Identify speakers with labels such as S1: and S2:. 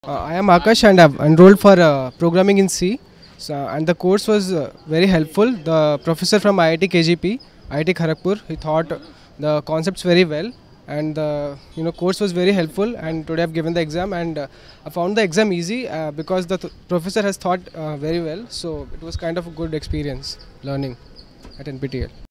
S1: I am Akash and I've enrolled for programming in C. And the course was very helpful. The professor from IIT KGP, IIT Kharagpur, he taught the concepts very well, and the course was very helpful. And today I've given the exam, and I found the exam easy because the professor has taught very well. So it was kind of a good experience learning at NPTEL.